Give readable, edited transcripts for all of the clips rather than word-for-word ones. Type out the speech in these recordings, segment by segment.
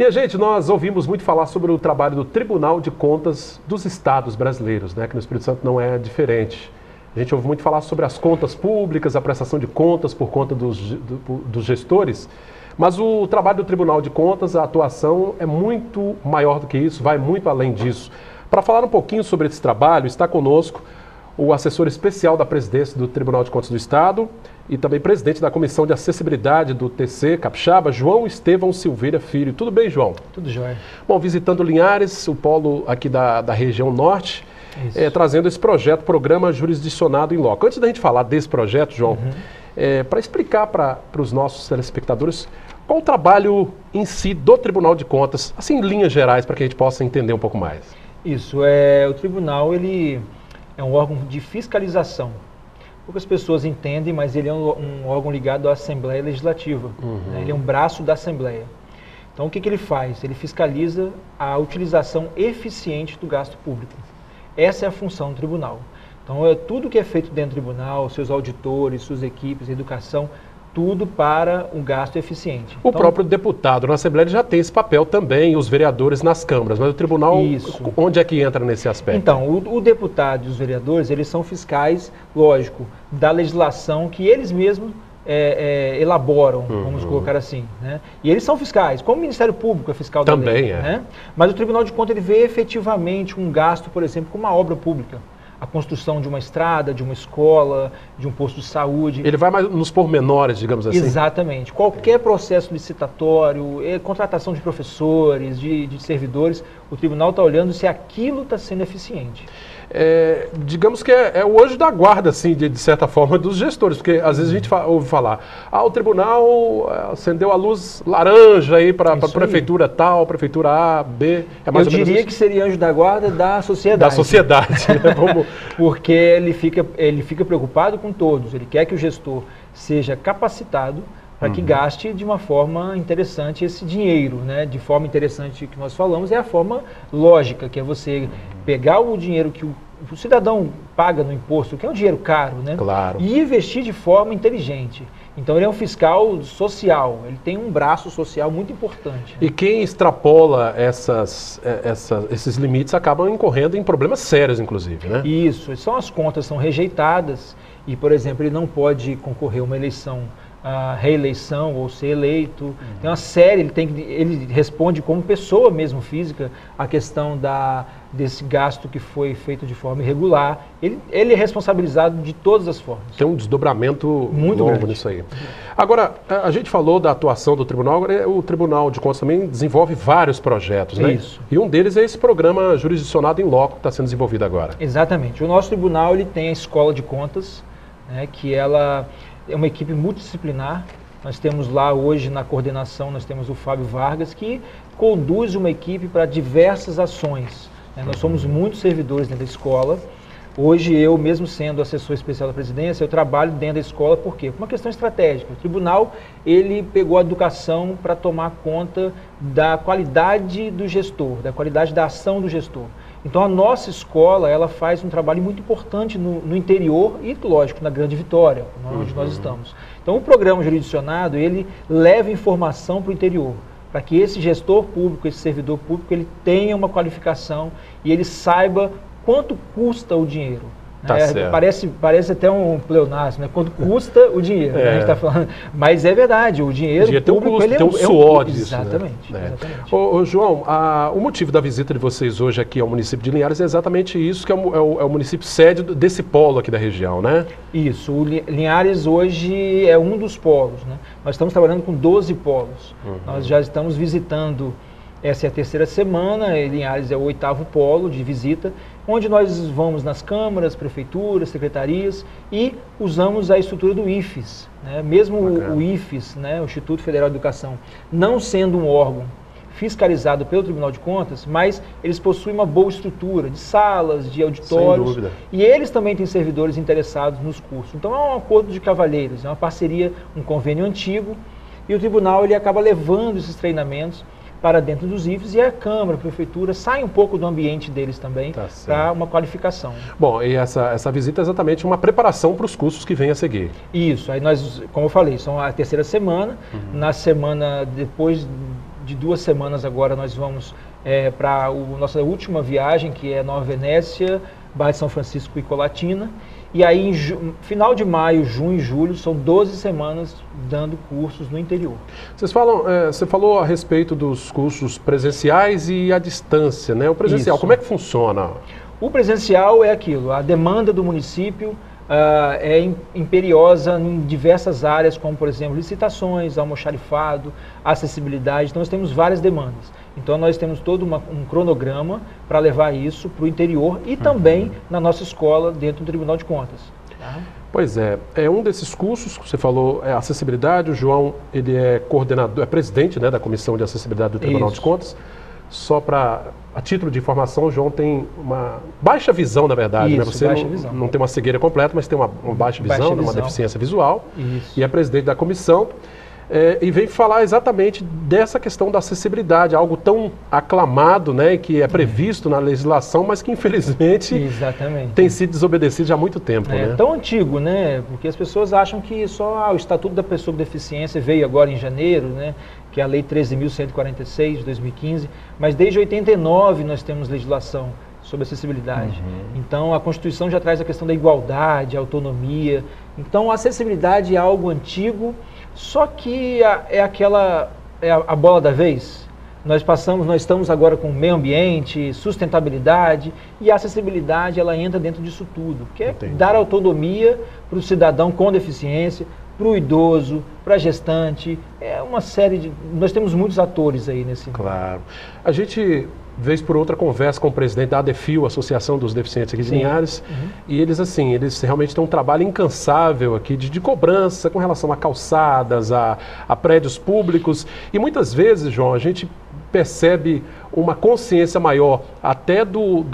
Minha gente, nós ouvimos muito falar sobre o trabalho do Tribunal de Contas dos Estados brasileiros, né? Que no Espírito Santo não é diferente. A gente ouve muito falar sobre as contas públicas, a prestação de contas por conta dos gestores, mas o trabalho do Tribunal de Contas, a atuação é muito maior do que isso, vai muito além disso. Para falar um pouquinho sobre esse trabalho, está conosco o assessor especial da presidência do Tribunal de Contas do Estado e também presidente da Comissão de Acessibilidade do TC Capixaba, João Estevão Silveira Filho. Tudo bem, João? Tudo jóia. Bom, visitando Linhares, o polo aqui da região norte, trazendo esse projeto, Programa Jurisdicionado em Loco. Antes da gente falar desse projeto, João, para explicar para os nossos telespectadores qual o trabalho em si do Tribunal de Contas, assim em linhas gerais, para que a gente possa entender um pouco mais. Isso, o tribunal ele é um órgão de fiscalização. Poucas pessoas entendem, mas ele é um órgão ligado à Assembleia Legislativa. Né? Ele é um braço da Assembleia. Então, o que ele faz? Ele fiscaliza a utilização eficiente do gasto público. Essa é a função do tribunal. Então, tudo que é feito dentro do tribunal, seus auditores, suas equipes, educação, tudo para um gasto eficiente. O próprio deputado na Assembleia já tem esse papel também, os vereadores nas câmaras, mas o tribunal, onde é que entra nesse aspecto? Então, o deputado e os vereadores, eles são fiscais, lógico, da legislação que eles mesmos elaboram, vamos colocar assim, né? E eles são fiscais, como o Ministério Público é fiscal da lei, né? Mas o Tribunal de Contas ele vê efetivamente um gasto, por exemplo, com uma obra pública. A construção de uma estrada, de uma escola, de um posto de saúde. Ele vai mais nos pormenores, digamos assim? Exatamente. Qualquer processo licitatório, contratação de professores, de servidores, o tribunal está olhando se aquilo está sendo eficiente. Digamos que é o anjo da guarda, assim, de certa forma, dos gestores, porque às vezes a gente ouve falar, o tribunal acendeu a luz laranja aí para a prefeitura tal, prefeitura A, B. Eu diria que seria anjo da guarda da sociedade. Da sociedade, né? Porque ele fica preocupado com todos, ele quer que o gestor seja capacitado para que gaste de uma forma interessante esse dinheiro, né? De forma interessante que nós falamos, é a forma lógica, que é você pegar o dinheiro que o cidadão paga no imposto, que é um dinheiro caro, né? Claro. E investir de forma inteligente. Então ele é um fiscal social, ele tem um braço social muito importante. E quem extrapola esses limites acaba incorrendo em problemas sérios, inclusive, né? Isso, as contas são rejeitadas e, por exemplo, ele não pode concorrer a uma eleição, a reeleição ou ser eleito. Tem uma série, ele responde como pessoa mesmo física a questão desse gasto que foi feito de forma irregular. Ele é responsabilizado de todas as formas. Tem um desdobramento muito longo grande nisso aí. Agora, a gente falou da atuação do tribunal, agora o Tribunal de Contas também desenvolve vários projetos, né? Isso. E um deles é esse programa jurisdicionado em loco que está sendo desenvolvido agora. Exatamente. O nosso tribunal ele tem a Escola de Contas, né, que ela é uma equipe multidisciplinar. Nós temos lá hoje na coordenação, nós temos o Fábio Vargas, que conduz uma equipe para diversas ações. Nós somos muitos servidores dentro da escola. Hoje eu, mesmo sendo assessor especial da presidência, eu trabalho dentro da escola, por quê? Por uma questão estratégica. O tribunal, ele pegou a educação para tomar conta da qualidade do gestor, da qualidade da ação do gestor. Então a nossa escola, ela faz um trabalho muito importante no interior e, lógico, na Grande Vitória, onde nós estamos. Então o programa jurisdicionado, ele leva informação para o interior, para que esse gestor público, esse servidor público, ele tenha uma qualificação e ele saiba quanto custa o dinheiro. Tá certo. Parece até um pleonasmo, né? Quanto custa o dinheiro, né? A gente está falando. Mas é verdade, o dinheiro público, tem um suor disso. Exatamente. Né? Exatamente. Ô, João, o motivo da visita de vocês hoje aqui ao município de Linhares é exatamente isso, que é o município sede desse polo aqui da região, né? Isso, o Linhares hoje é um dos polos, né? Nós estamos trabalhando com 12 polos. Nós já estamos visitando, essa é a terceira semana, Linhares é o 8º polo de visita, onde nós vamos nas câmaras, prefeituras, secretarias e usamos a estrutura do IFES. Né? Mesmo o IFES, né, o Instituto Federal de Educação, não sendo um órgão fiscalizado pelo Tribunal de Contas, mas eles possuem uma boa estrutura de salas, de auditórios. Sem dúvida. E eles também têm servidores interessados nos cursos. Então é um acordo de cavalheiros, é uma parceria, um convênio antigo, e o tribunal ele acaba levando esses treinamentos para dentro dos IFES, e a Câmara, a Prefeitura, sai um pouco do ambiente deles também, para uma qualificação. Bom, e essa visita é exatamente uma preparação para os cursos que vêm a seguir. Isso, aí nós, como eu falei, são a terceira semana, na semana depois de 2 semanas agora nós vamos para a nossa última viagem, que é Nova Venécia, Baía de São Francisco e Colatina. E aí, em final de maio, junho e julho, são 12 semanas dando cursos no interior. Você falou a respeito dos cursos presenciais e à distância, né? O presencial, como é que funciona? O presencial é aquilo, a demanda do município é imperiosa em diversas áreas, como, por exemplo, licitações, almoxarifado, acessibilidade. Então, nós temos várias demandas. Então, nós temos todo um cronograma para levar isso para o interior e também na nossa escola, dentro do Tribunal de Contas. Tá? Pois é um desses cursos que você falou é acessibilidade. O João, ele é coordenador, é presidente, né, da Comissão de Acessibilidade do Tribunal de Contas. Só a título de informação, o João tem uma baixa visão, na verdade, né? Você não tem uma cegueira completa, mas tem uma baixa visão, uma deficiência visual. Isso. E é presidente da comissão. E vem falar exatamente dessa questão da acessibilidade, algo tão aclamado, né, que é previsto na legislação, mas que infelizmente tem sido desobedecido já há muito tempo. É tão antigo, né, porque as pessoas acham que só o Estatuto da Pessoa com Deficiência veio agora em janeiro, né, que é a Lei 13.146 de 2015, mas desde 89 nós temos legislação sobre acessibilidade. Então, a Constituição já traz a questão da igualdade, a autonomia. Então, a acessibilidade é algo antigo, só que é a bola da vez. Nós estamos agora com meio ambiente, sustentabilidade, e a acessibilidade ela entra dentro disso tudo, que é dar autonomia para o cidadão com deficiência, para o idoso, para a gestante. É uma série nós temos muitos atores aí nesse. Claro. A gente, vez por outra, conversa com o presidente da ADEFIL, Associação dos Deficientes aqui de Linhares, e eles realmente têm um trabalho incansável aqui de cobrança com relação a calçadas, a prédios públicos, e muitas vezes, João, a gente percebe uma consciência maior até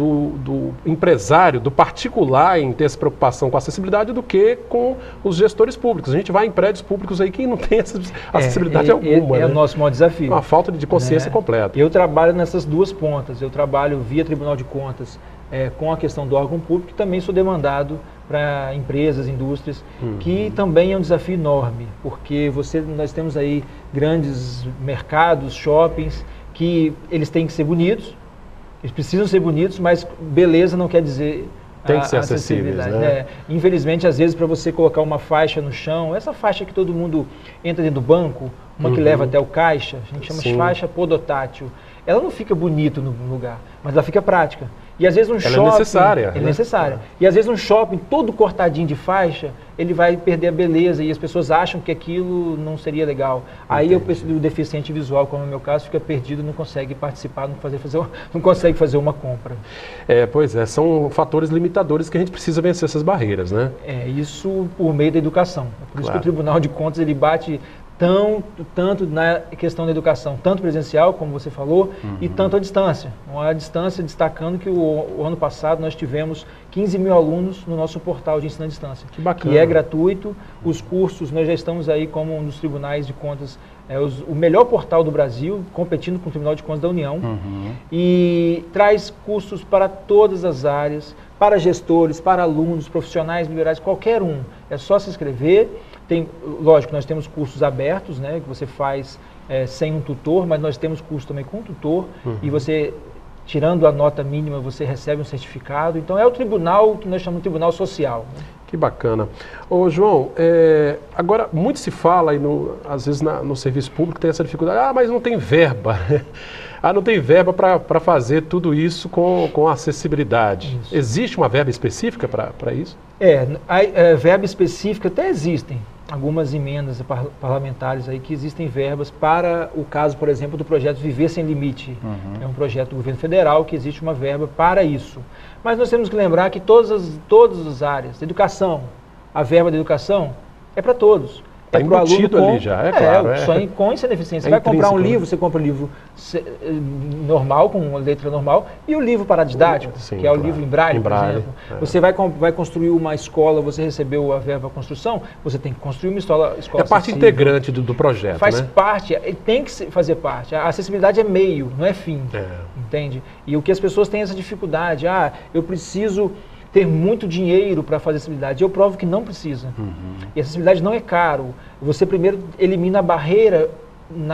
do empresário, do particular em ter essa preocupação com a acessibilidade do que com os gestores públicos. A gente vai em prédios públicos aí que não tem acessibilidade alguma. É o nosso maior desafio. Uma falta de consciência completa. Eu trabalho nessas duas pontas. Eu trabalho via Tribunal de Contas com a questão do órgão público e também sou demandado para empresas, indústrias, que também é um desafio enorme, porque nós temos aí grandes mercados, shoppings, que eles têm que ser bonitos, eles precisam ser bonitos, mas beleza não quer dizer tem que ser acessíveis, né? Infelizmente, às vezes, para você colocar uma faixa no chão, essa faixa que todo mundo entra dentro do banco, uma que leva até o caixa, a gente chama de faixa podotátil, ela não fica bonita no lugar, mas ela fica prática. E às vezes shopping... Ela é necessária. É necessária. E às vezes um shopping todo cortadinho de faixa, ele vai perder a beleza e as pessoas acham que aquilo não seria legal. Aí o deficiente visual, como é o meu caso, fica perdido, não consegue participar, não consegue fazer uma compra. Pois é, são fatores limitadores que a gente precisa vencer essas barreiras, né? Isso por meio da educação. É por isso que o Tribunal de Contas ele bate tanto na questão da educação, tanto presencial, como você falou, e tanto à distância. A distância, destacando que o ano passado nós tivemos 15 mil alunos no nosso portal de ensino à distância. Que bacana. Que é gratuito. Os cursos, nós já estamos aí como um dos tribunais de contas, o melhor portal do Brasil, competindo com o Tribunal de Contas da União, e traz cursos para todas as áreas, para gestores, para alunos, profissionais liberais, qualquer um. É só se inscrever. Lógico, nós temos cursos abertos, né, que você faz sem um tutor, mas nós temos curso também com tutor, e você, tirando a nota mínima, você recebe um certificado. Então é o tribunal que nós chamamos de tribunal social. Né? Que bacana. Ô, João, agora muito se fala, às vezes no serviço público tem essa dificuldade, mas não tem verba. Não tem verba para fazer tudo isso com acessibilidade. Isso. Existe uma verba específica para isso? Verba específica até existem. Algumas emendas parlamentares aí que existem verbas para o caso, por exemplo, do projeto Viver Sem Limite. É um projeto do governo federal que existe uma verba para isso. Mas nós temos que lembrar que todas as áreas, educação, a verba da educação é para todos. Está embutido ali já, claro. Com e sem deficiência. Você vai comprar um livro, você compra um livro normal, com uma letra normal, e o livro paradidático, que é o livro em braille, por exemplo. Você vai construir uma escola, você recebeu a verba construção, você tem que construir uma escola É parte integrante do projeto, Faz parte, tem que fazer parte. A acessibilidade é meio, não é fim, entende? E o que as pessoas têm essa dificuldade, eu preciso ter muito dinheiro para fazer acessibilidade. Eu provo que não precisa. E a acessibilidade não é caro. Você primeiro elimina a barreira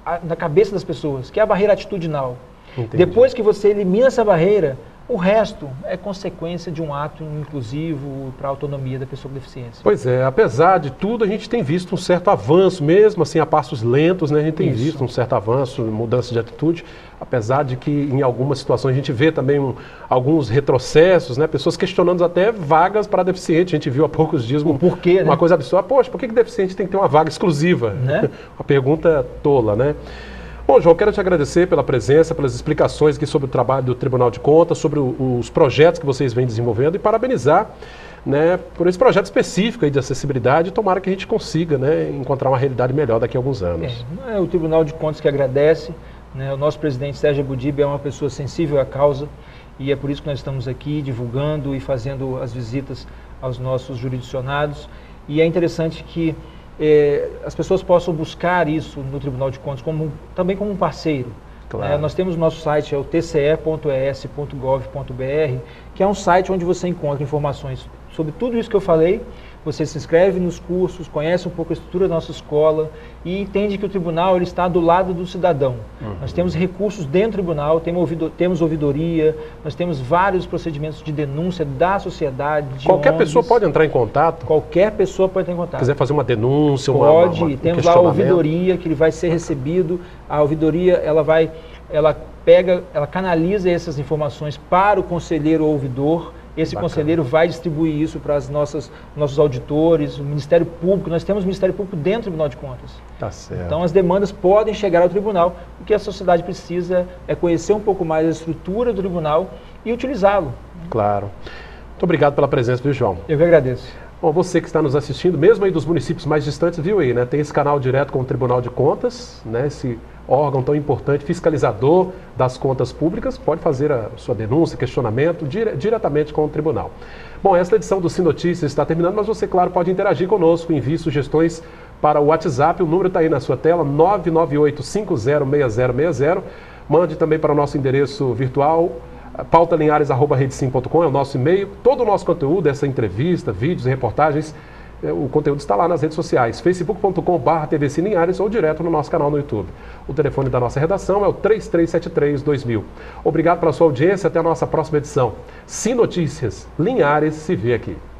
na cabeça das pessoas, que é a barreira atitudinal. Entendi. Depois que você elimina essa barreira, o resto é consequência de um ato inclusivo para a autonomia da pessoa com deficiência. Pois é, apesar de tudo, a gente tem visto um certo avanço, mesmo assim a passos lentos, né? A gente tem visto um certo avanço, mudança de atitude, apesar de que em algumas situações a gente vê também alguns retrocessos, né? Pessoas questionando até vagas para deficiente. A gente viu há poucos dias uma coisa absurda. Poxa, por que deficiente tem que ter uma vaga exclusiva? Né? Uma pergunta tola, né? Bom, João, quero te agradecer pela presença, pelas explicações aqui sobre o trabalho do Tribunal de Contas, sobre os projetos que vocês vêm desenvolvendo e parabenizar, né, por esse projeto específico aí de acessibilidade. Tomara que a gente consiga, né, encontrar uma realidade melhor daqui a alguns anos. Não é o Tribunal de Contas que agradece, né, o nosso presidente Sérgio Abudib é uma pessoa sensível à causa e é por isso que nós estamos aqui divulgando e fazendo as visitas aos nossos jurisdicionados. E é interessante que as pessoas possam buscar isso no Tribunal de Contas também como um parceiro. Claro. Nós temos o nosso site, é o tce.es.gov.br, que é um site onde você encontra informações sobre tudo isso que eu falei. Você se inscreve nos cursos, conhece um pouco a estrutura da nossa escola e entende que o tribunal ele está do lado do cidadão. Nós temos recursos dentro do tribunal, temos ouvidoria, nós temos vários procedimentos de denúncia da sociedade. Qualquer pessoa pode entrar em contato? Qualquer pessoa pode entrar em contato. Quiser fazer uma denúncia, pode, temos lá a ouvidoria que ele vai ser recebido. A ouvidoria ela canaliza essas informações para o conselheiro ouvidor. Esse conselheiro vai distribuir isso para nossos auditores, o Ministério Público. Nós temos o Ministério Público dentro do Tribunal de Contas. Tá certo. Então as demandas podem chegar ao tribunal. O que a sociedade precisa é conhecer um pouco mais a estrutura do tribunal e utilizá-lo. Claro. Muito obrigado pela presença, viu, João? Eu que agradeço. Bom, você que está nos assistindo, mesmo aí dos municípios mais distantes, viu aí, né? Tem esse canal direto com o Tribunal de Contas, né? Esse órgão tão importante, fiscalizador das contas públicas, pode fazer a sua denúncia, questionamento diretamente com o tribunal. Bom, esta edição do Sim Notícias está terminando, mas você, claro, pode interagir conosco, envie sugestões para o WhatsApp, o número está aí na sua tela, 998506060. Mande também para o nosso endereço virtual, pautalinhares@redesim.com, é o nosso e-mail. Todo o nosso conteúdo, essa entrevista, vídeos e reportagens, o conteúdo está lá nas redes sociais, facebook.com/TV Sim Linhares ou direto no nosso canal no YouTube. O telefone da nossa redação é o 3373-2000. Obrigado pela sua audiência, até a nossa próxima edição. Sim Notícias, Linhares se vê aqui.